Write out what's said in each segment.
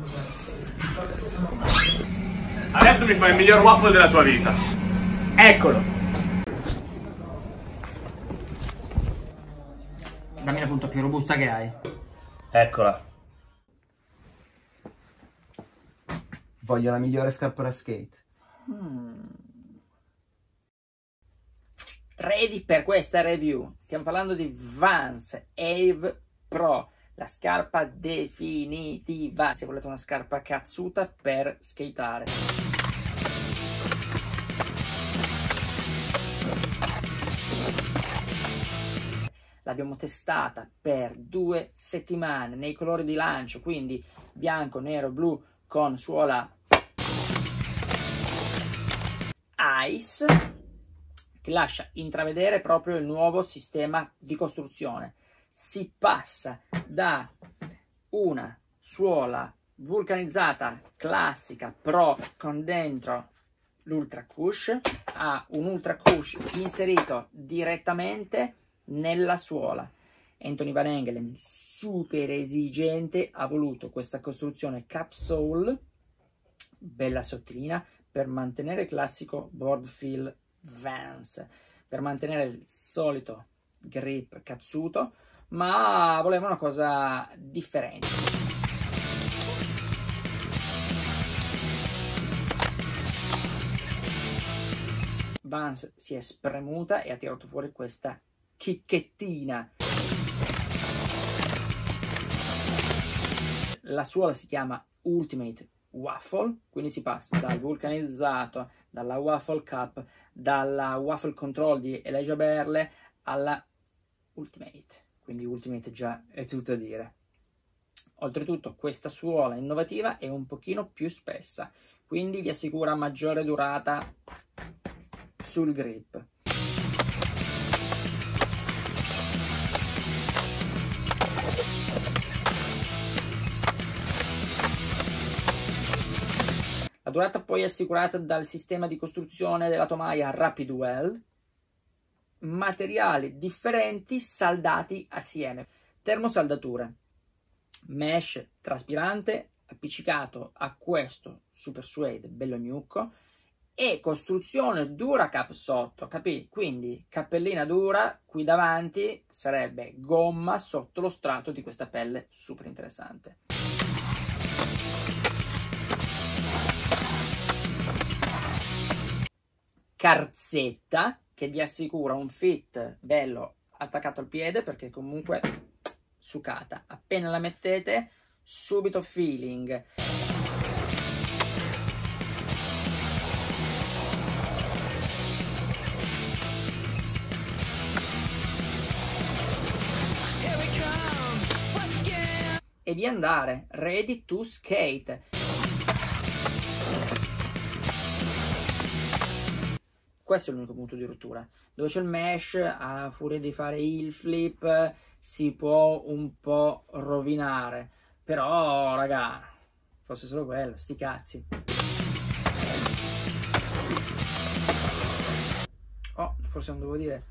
Adesso mi fai il miglior waffle della tua vita. Eccolo. Dammi la punta più robusta che hai. Eccola. Voglio la migliore scarpa da skate. Ready per questa review. Stiamo parlando di Vans Ave Pro, la scarpa definitiva se volete una scarpa cazzuta per skateare. L'abbiamo testata per 2 settimane nei colori di lancio, quindi bianco, nero, blu con suola Ice, che lascia intravedere proprio il nuovo sistema di costruzione. Si passa da una suola vulcanizzata classica Pro con dentro l'Ultra Cush a un Ultra Cush inserito direttamente nella suola. Anthony Van Engelen, super esigente, ha voluto questa costruzione capsule bella sottilina per mantenere il classico board feel Vans, per mantenere il solito grip cazzuto, ma voleva una cosa differente. Vans si è spremuta e ha tirato fuori questa chicchettina. La suola si chiama Ultimate Waffle, quindi si passa dal vulcanizzato, dalla Waffle Cup, dalla Waffle Control di Elijah Berle alla Ultimate, quindi Ultimate già è tutto a dire. Oltretutto questa suola innovativa è un pochino più spessa, quindi vi assicura maggiore durata sul grip. La durata poi è assicurata dal sistema di costruzione della tomaia Rapidwell, materiali differenti saldati assieme, termosaldature, mesh traspirante appiccicato a questo super suede bello gnucco e costruzione dura cap sotto, capì? Quindi cappellina dura, qui davanti sarebbe gomma sotto lo strato di questa pelle super interessante. Carzetta che vi assicura un fit bello attaccato al piede, perché comunque sucata, appena la mettete subito feeling. E di andare ready to skate. Questo è l'unico punto di rottura, dove c'è il mesh, a furia di fare il flip si può un po' rovinare, però raga, fosse solo quello, sti cazzi. Oh, forse non devo dire.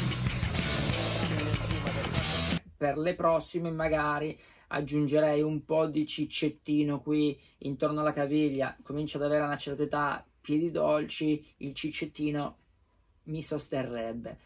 Per le prossime magari aggiungerei un po' di ciccettino qui intorno alla caviglia, comincio ad avere una certa età, piedi dolci, il ciccettino mi sosterrebbe.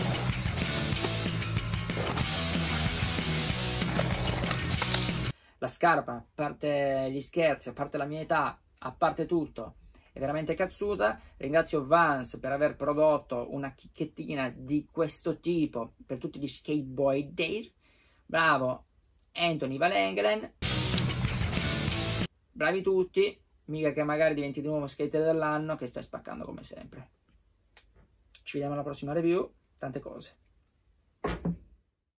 La scarpa, a parte gli scherzi, a parte la mia età, a parte tutto, è veramente cazzuta. Ringrazio Vans per aver prodotto una chicchettina di questo tipo per tutti gli skateboy days. Bravo Anthony Van Engelen, bravi tutti, mica che magari diventi di nuovo skater dell'anno, che stai spaccando come sempre. Ci vediamo alla prossima review, tante cose.